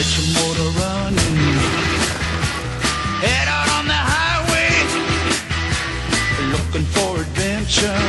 get your motor running. Head out on the highway, looking for adventure.